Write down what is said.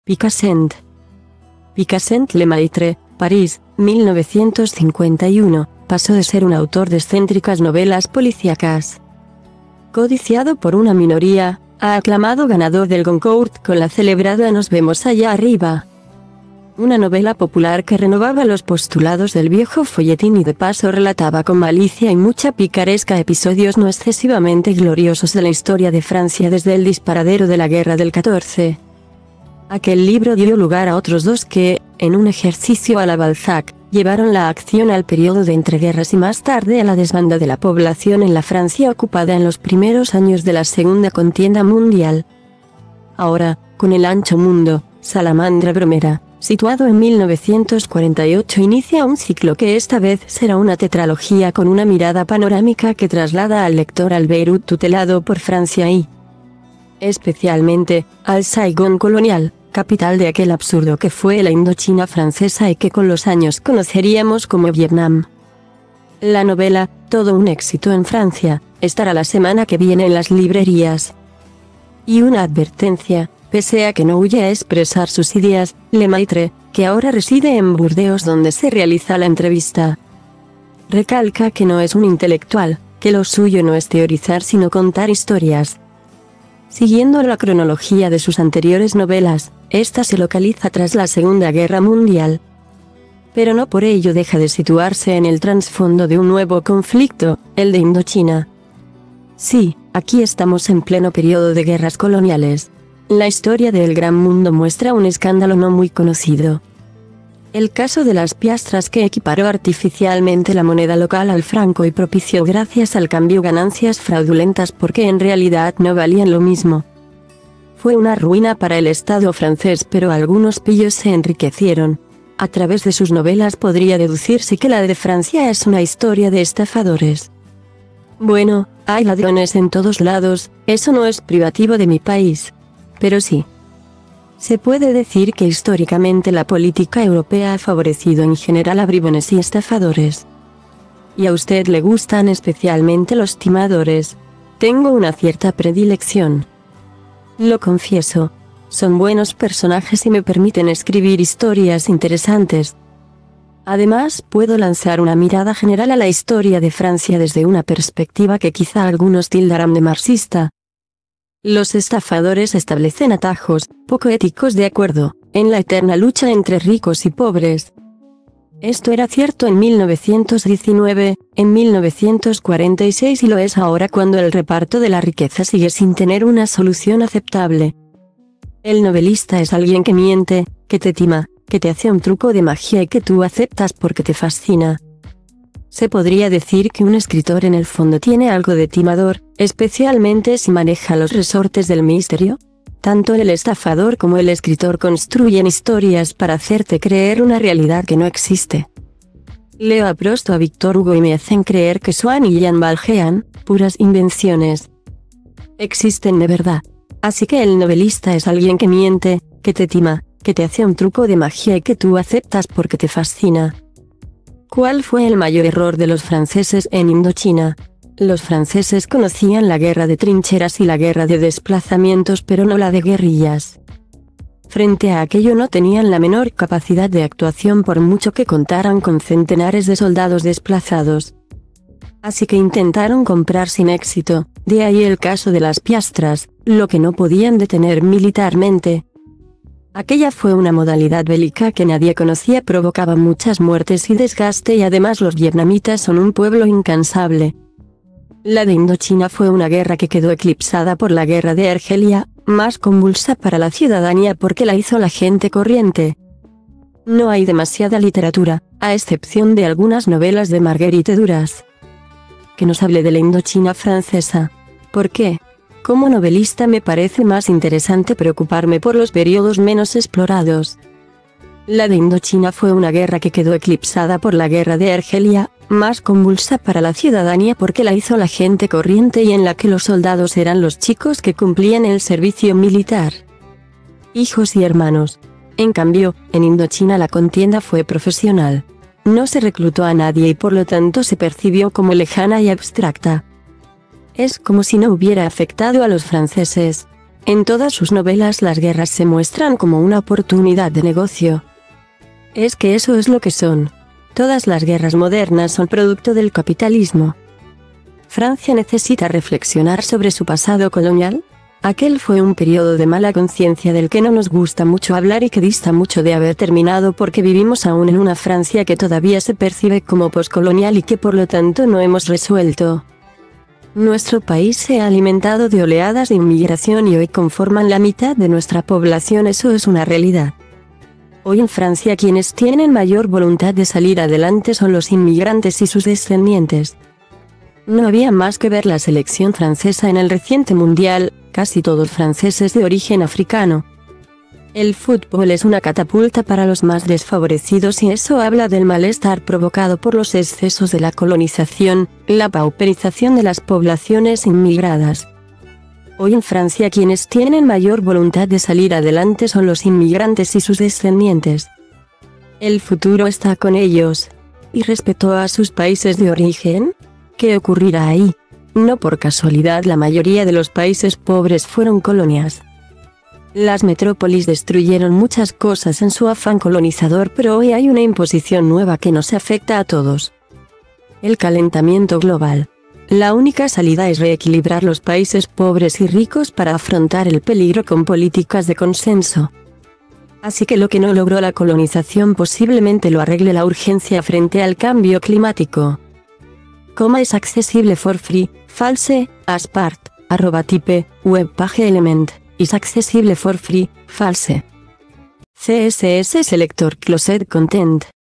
Picassent. Picassent-Lemaitre, París, 1951, pasó de ser un autor de excéntricas novelas policíacas, codiciado por una minoría, a aclamado ganador del Goncourt con la celebrada Nos vemos allá arriba. Una novela popular que renovaba los postulados del viejo folletín y de paso relataba con malicia y mucha picaresca episodios no excesivamente gloriosos de la historia de Francia desde el disparadero de la Guerra del 14. Aquel libro dio lugar a otros dos que, en un ejercicio a la Balzac, llevaron la acción al periodo de entreguerras y más tarde a la desbanda de la población en la Francia ocupada en los primeros años de la Segunda Contienda Mundial. Ahora, con El ancho mundo, Salamandra bromera, situado en 1948, inicia un ciclo que esta vez será una tetralogía con una mirada panorámica que traslada al lector al Beirut tutelado por Francia y, especialmente, al Saigón colonial, capital de aquel absurdo que fue la Indochina francesa y que con los años conoceríamos como Vietnam. La novela, todo un éxito en Francia, estará la semana que viene en las librerías. Y una advertencia, pese a que no huye a expresar sus ideas, Lemaitre, que ahora reside en Burdeos donde se realiza la entrevista, recalca que no es un intelectual, que lo suyo no es teorizar sino contar historias. Siguiendo la cronología de sus anteriores novelas, esta se localiza tras la Segunda Guerra Mundial. Pero no por ello deja de situarse en el trasfondo de un nuevo conflicto, el de Indochina. Sí, aquí estamos en pleno periodo de guerras coloniales. La historia del Gran Mundo muestra un escándalo no muy conocido. El caso de las piastras que equiparó artificialmente la moneda local al franco y propició gracias al cambio ganancias fraudulentas porque en realidad no valían lo mismo. Fue una ruina para el Estado francés, pero algunos pillos se enriquecieron. A través de sus novelas podría deducirse que la de Francia es una historia de estafadores. Bueno, hay ladrones en todos lados, eso no es privativo de mi país. Pero sí. Se puede decir que históricamente la política europea ha favorecido en general a bribones y estafadores. Y a usted le gustan especialmente los timadores. Tengo una cierta predilección. Lo confieso. Son buenos personajes y me permiten escribir historias interesantes. Además, puedo lanzar una mirada general a la historia de Francia desde una perspectiva que quizá algunos tildarán de marxista. Los estafadores establecen atajos, poco éticos de acuerdo, en la eterna lucha entre ricos y pobres. Esto era cierto en 1919, en 1946 y lo es ahora cuando el reparto de la riqueza sigue sin tener una solución aceptable. El novelista es alguien que miente, que te tima, que te hace un truco de magia y que tú aceptas porque te fascina. Se podría decir que un escritor en el fondo tiene algo de timador, especialmente si maneja los resortes del misterio. Tanto el estafador como el escritor construyen historias para hacerte creer una realidad que no existe. Leo a Proust o a Victor Hugo y me hacen creer que Swann y Jean Valjean, puras invenciones, existen de verdad. Así que el novelista es alguien que miente, que te tima, que te hace un truco de magia y que tú aceptas porque te fascina. ¿Cuál fue el mayor error de los franceses en Indochina? Los franceses conocían la guerra de trincheras y la guerra de desplazamientos, pero no la de guerrillas. Frente a aquello no tenían la menor capacidad de actuación por mucho que contaran con centenares de soldados desplazados. Así que intentaron comprar sin éxito, de ahí el caso de las piastras, lo que no podían detener militarmente. Aquella fue una modalidad bélica que nadie conocía, provocaba muchas muertes y desgaste y además los vietnamitas son un pueblo incansable. La de Indochina fue una guerra que quedó eclipsada por la guerra de Argelia, más convulsa para la ciudadanía porque la hizo la gente corriente. No hay demasiada literatura, a excepción de algunas novelas de Marguerite Duras, que nos hable de la Indochina francesa. ¿Por qué? Como novelista me parece más interesante preocuparme por los periodos menos explorados. La de Indochina fue una guerra que quedó eclipsada por la guerra de Argelia, más convulsa para la ciudadanía porque la hizo la gente corriente y en la que los soldados eran los chicos que cumplían el servicio militar, hijos y hermanos. En cambio, en Indochina la contienda fue profesional. No se reclutó a nadie y por lo tanto se percibió como lejana y abstracta. Es como si no hubiera afectado a los franceses. En todas sus novelas las guerras se muestran como una oportunidad de negocio. Es que eso es lo que son. Todas las guerras modernas son producto del capitalismo. ¿Francia necesita reflexionar sobre su pasado colonial? Aquel fue un periodo de mala conciencia del que no nos gusta mucho hablar y que dista mucho de haber terminado porque vivimos aún en una Francia que todavía se percibe como poscolonial y que por lo tanto no hemos resuelto. Nuestro país se ha alimentado de oleadas de inmigración y hoy conforman la mitad de nuestra población, eso es una realidad. Hoy en Francia quienes tienen mayor voluntad de salir adelante son los inmigrantes y sus descendientes. No había más que ver la selección francesa en el reciente mundial, casi todos franceses de origen africano. El fútbol es una catapulta para los más desfavorecidos y eso habla del malestar provocado por los excesos de la colonización, la pauperización de las poblaciones inmigradas. Hoy en Francia quienes tienen mayor voluntad de salir adelante son los inmigrantes y sus descendientes. El futuro está con ellos. ¿Y respecto a sus países de origen? ¿Qué ocurrirá ahí? No por casualidad la mayoría de los países pobres fueron colonias. Las metrópolis destruyeron muchas cosas en su afán colonizador, pero hoy hay una imposición nueva que nos afecta a todos. El calentamiento global. La única salida es reequilibrar los países pobres y ricos para afrontar el peligro con políticas de consenso. Así que lo que no logró la colonización posiblemente lo arregle la urgencia frente al cambio climático. Coma es accessible for free, false, as part, @type, webpage element. Is accessible for free, false. CSS Selector Closed Content.